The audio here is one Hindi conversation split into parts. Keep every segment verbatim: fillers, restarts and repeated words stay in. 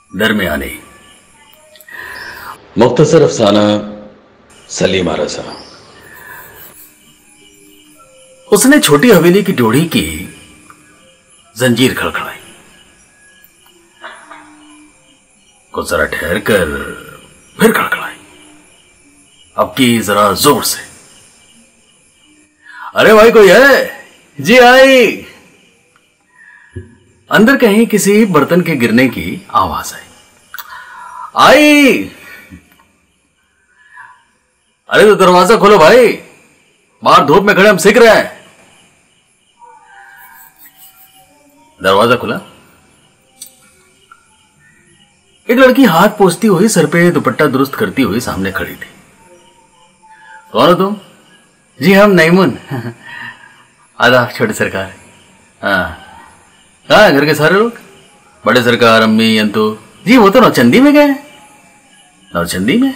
दरमियानी मुख्तसर अफसाना सलीम रज़ा। उसने छोटी हवेली की ड्योढ़ी की जंजीर खड़खड़ाई। कुछ जरा ठहर कर फिर खड़खड़ाई, अब की जरा जोर से। अरे भाई कोई है? जी आई। अंदर कहीं किसी बर्तन के गिरने की आवाज आई। आई। अरे तो दरवाजा खोलो भाई, बाहर धूप में खड़े हम सीख रहे हैं। दरवाजा खुला। एक लड़की हाथ पोंछती हुई, सर पे दुपट्टा दुरुस्त करती हुई सामने खड़ी थी। कौन हो तुम? जी हम नईमुन। आदाब छोटे सरकार। हाँ हाँ, घर के सारे लोग? बड़े सरकार, अम्मी, अंतु। जी वो तो नौचंदी में गए। नौचंदी में?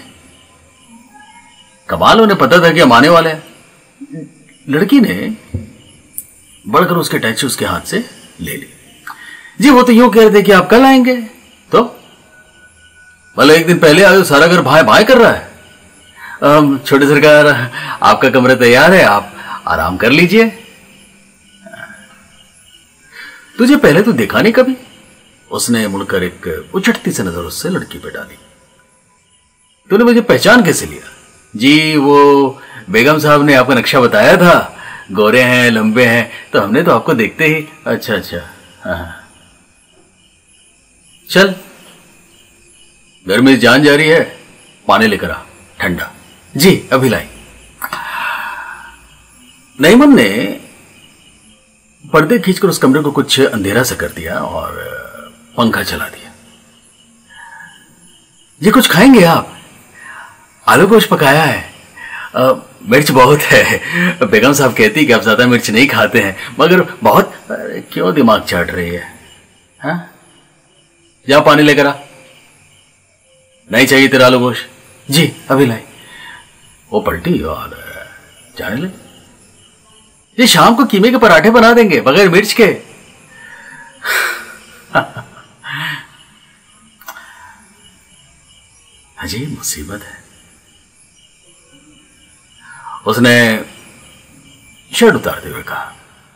कमाल, उन्हें पता था कि हम आने वाले हैं। लड़की ने बढ़कर उसके टैक्सी उसके हाथ से ले ली। जी वो तो यूं कह रहे थे कि आप कल आएंगे। तो भले एक दिन पहले आए, सारा घर भाई भाई कर रहा है। छोटे सरकार, आपका कमरा तैयार है, आप आराम कर लीजिए। तुझे पहले तो देखा नहीं कभी। उसने मुड़कर एक उचटती से नजर उससे लड़की पे डाली। तूने मुझे पहचान कैसे लिया? जी वो बेगम साहब ने आपका नक्शा बताया था, गोरे हैं, लंबे हैं, तो हमने तो आपको देखते ही। अच्छा अच्छा, हाँ। चल, गर्मी जान जा रही है, पानी लेकर आ ठंडा। जी अभी लाई। नईमन ने पर्दे खींचकर उस कमरे को कुछ अंधेरा सा कर दिया और पंखा चला दिया। ये कुछ खाएंगे आप? आलू गोश्त पकाया है, आ, मिर्च बहुत है। बेगम साहब कहती कि आप ज्यादा मिर्च नहीं खाते हैं, मगर बहुत। क्यों दिमाग चाट रही है? हाँ, जा पानी लेकर आ। नहीं चाहिए तेरा आलू गोश्त? जी अभी लाई। वो पलटी और जाने लगी। ये शाम को कीमे के पराठे बना देंगे बगैर मिर्च के। अजीब मुसीबत है। उसने शर्ट उतारते हुए कहा।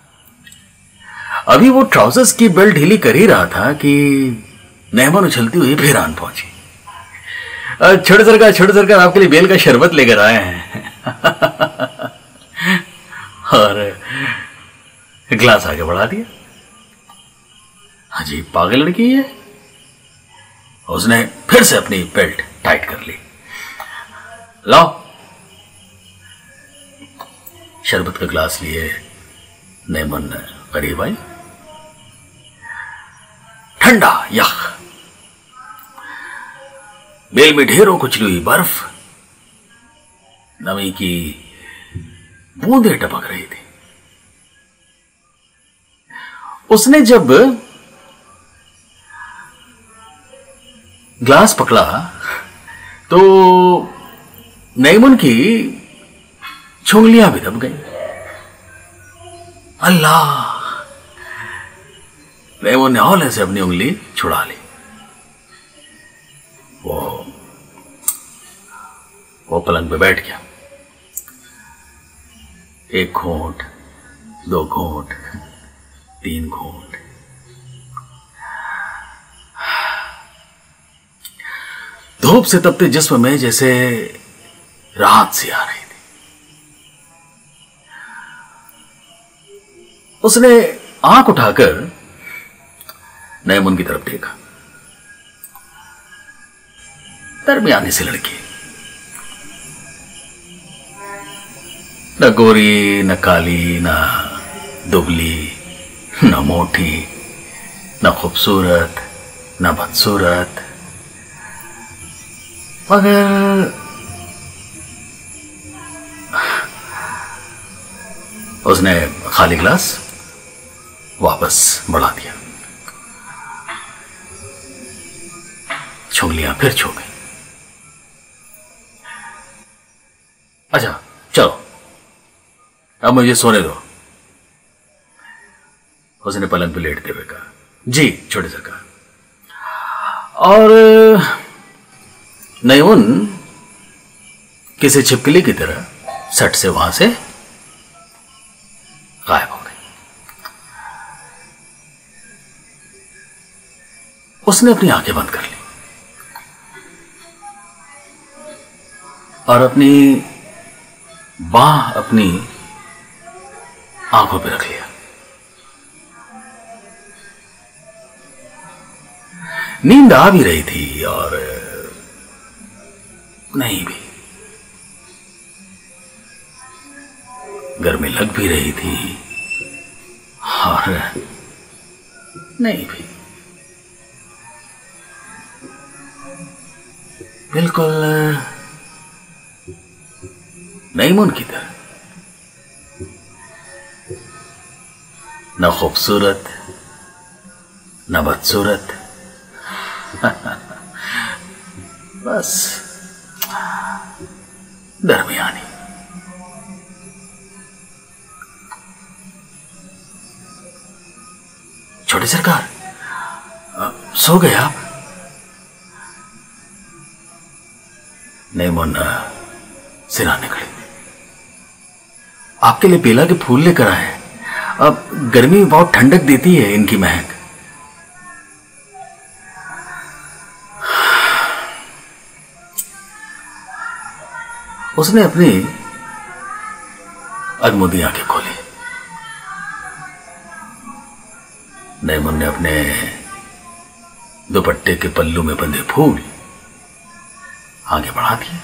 अभी वो ट्राउजर्स की बेल्ट ढीली कर ही रहा था कि नईमन उछलती हुई फिर आन पहुंची। छोटे सरकार, छोटे सरकार, आपके लिए बेल का शरबत लेकर आए हैं। और ग्लास आगे बढ़ा दिया। अजीब पागल लड़की है। उसने फिर से अपनी बेल्ट टाइट कर ली। लाओ। शरबत का ग्लास लिए नईमन करीब आई। ठंडा यख, बेल में ढेरों कुचली हुई बर्फ, नमी की बूंदें टपक रही थी। उसने जब ग्लास पकड़ा तो नईमुन की छुंगलियां भी दब गई। अल्लाह! नईमुन ने हौले से अपनी उंगली छुड़ा ली। वो वो पलंग पे बैठ गया। एक घूंट, दो घूंट, तीन घूंट। धूप से तपते जिस्म में जैसे राहत सी आ रही थी। उसने आंख उठाकर नईमुन की तरफ देखा। दरमियानी सी लड़की, न गोरी, न काली, न दुबली, न मोटी, न खूबसूरत, न बदसूरत, मगर उसने खाली गिलास वापस बढ़ा दिया। छुंगलियां फिर छू गई। अच्छा चलो, अब मुझे सोने दो। उसने पलंग पे लेटते हुए कहा। जी छोटे सरकार। और नयून किसी छिपकली की तरह सट से वहां से गायब हो गई। उसने अपनी आंखें बंद कर ली और अपनी बाह अपनी आंखों पे रख लिया। नींद आ भी रही थी और नहीं भी, गर्मी लग भी रही थी और नहीं भी। बिल्कुल नईमुन की तरह, न खूबसूरत न बदसूरत, बस दरमियानी। छोटे सरकार, सो गए आप? नईमुन सिराने खड़ी। आपके लिए बेला के फूल लेकर आए। अब गर्मी बहुत ठंडक देती है इनकी महक। उसने अपनी अधमुंदी आंखें खोली। नईमुन ने अपने दुपट्टे के पल्लू में बंधे फूल आगे बढ़ा दिए।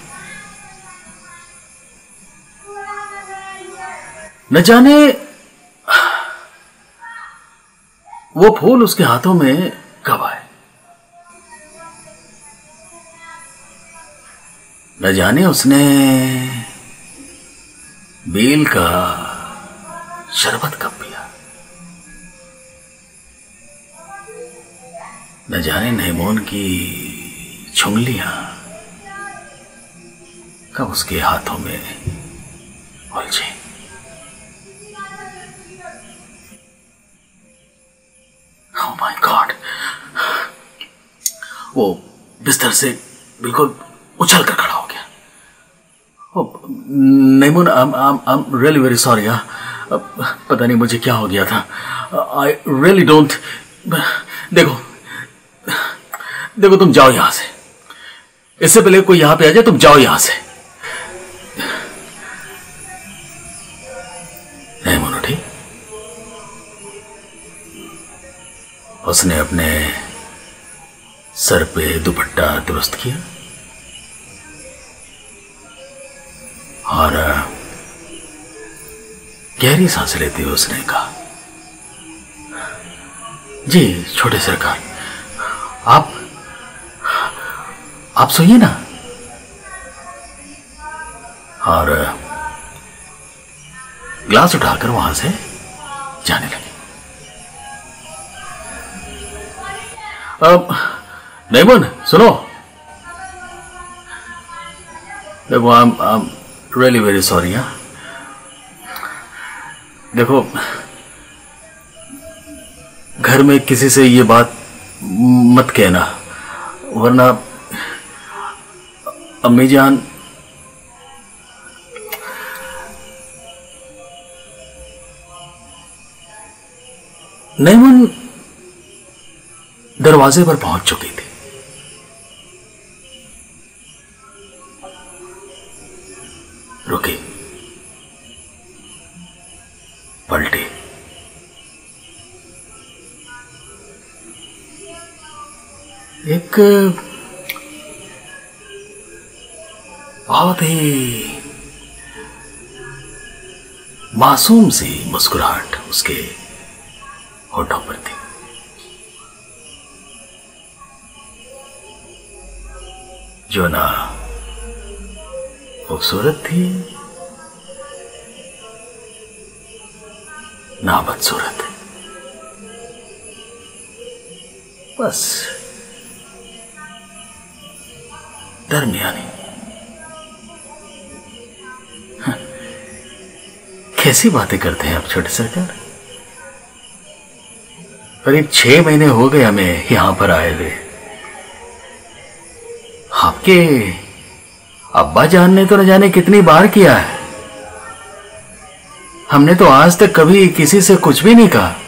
न जाने वो फूल उसके हाथों में कब आए, न जाने उसने बेल का शरबत कब पिया, न जाने नईमुन की छुंगलियां कब उसके हाथों में उलझी। ओह माय गॉड, वो बिस्तर से बिल्कुल उछल कर खड़ा हो गया। Naimun, I am really very sorry. पता नहीं मुझे क्या हो गया था। I really don't. देखो देखो, तुम जाओ यहां से। इससे पहले कोई यहां पे आ जाए, तुम जाओ यहां से। नईमुन उठी। उसने अपने सर पे दुपट्टा दुरुस्त किया और गहरी सांस लेते हुए उसने कहा, जी छोटे सरकार, आप आप सोइए ना। और ग्लास उठाकर वहां से जाने लगे। अब नईमुन सुनो, देखो I am really very sorry. देखो, घर में किसी से ये बात मत कहना, वरना अम्मी जान नईमुन दरवाजे पर पहुंच चुकी थी। रुकी, पलटी, एक बहुत ही मासूम सी मुस्कुराहट उसके होठों पर थी। जो ना खूबसूरत थी ना बदसूरत, बस दरमियानी। कैसी बातें करते हैं आप छोटे सरकार। करीब छह महीने हो गए हमें यहां पर आए हुए, आपके अब्बा जान ने तो न जाने कितनी बार किया है। हमने तो आज तक कभी किसी से कुछ भी नहीं कहा।